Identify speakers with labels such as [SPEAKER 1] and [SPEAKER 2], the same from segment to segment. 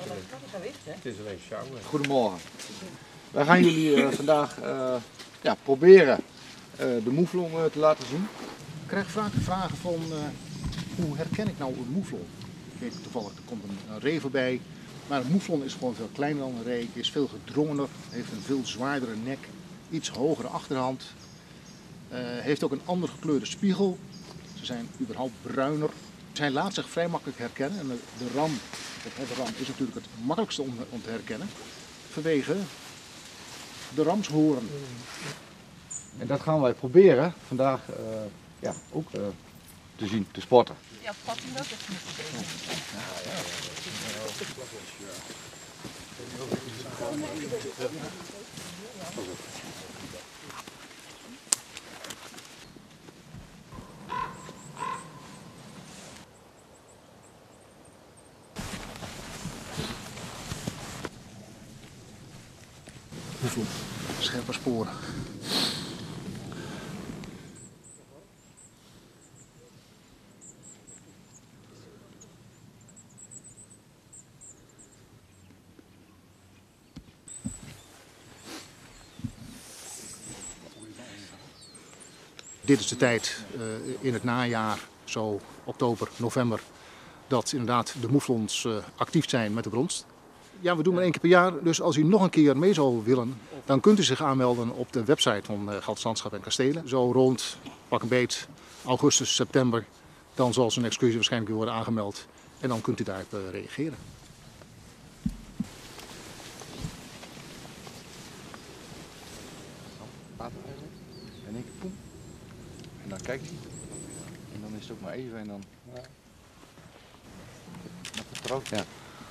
[SPEAKER 1] Het is alleen sjouwen.
[SPEAKER 2] Goedemorgen. Wij gaan jullie vandaag proberen de moeflon te laten zien. Ik krijg vaak vragen van hoe herken ik nou een moeflon? Ik weet toevallig, er komt een ree voorbij. Maar een moeflon is gewoon veel kleiner dan een ree, is veel gedrongener, heeft een veel zwaardere nek, iets hogere achterhand. Heeft ook een ander gekleurde spiegel. Ze zijn überhaupt bruiner. Zij laat zich vrij makkelijk herkennen en de ram, het ram is natuurlijk het makkelijkste om te herkennen vanwege de ramshoorn. En dat gaan wij proberen vandaag ook te zien, te spotten.
[SPEAKER 3] Ja, spotting dat is niet
[SPEAKER 2] Moeflon, scherpe sporen. Dit is de tijd in het najaar, zo oktober, november, dat inderdaad de moeflons actief zijn met de bronst. Ja, we doen maar 1 keer per jaar, dus als u nog een keer mee zou willen, dan kunt u zich aanmelden op de website van Geldersch Landschap en Kastelen. Zo rond, pak een beet, augustus, september, dan zal zo'n excursie waarschijnlijk weer worden aangemeld en dan kunt u daarop reageren. En ik poem. En dan kijkt hij. En dan is het ook maar even en dan. Dan vertrouwt hij. Ja.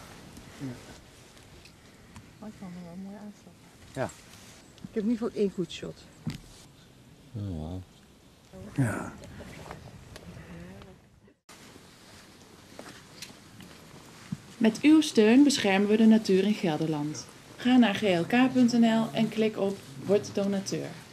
[SPEAKER 3] Oh, ik vond hem wel een mooie aanslag.
[SPEAKER 2] Ja.
[SPEAKER 3] Ik heb in ieder geval 1 goed shot.
[SPEAKER 2] Ja.
[SPEAKER 4] Met uw steun beschermen we de natuur in Gelderland. Ga naar glk.nl en klik op Word donateur.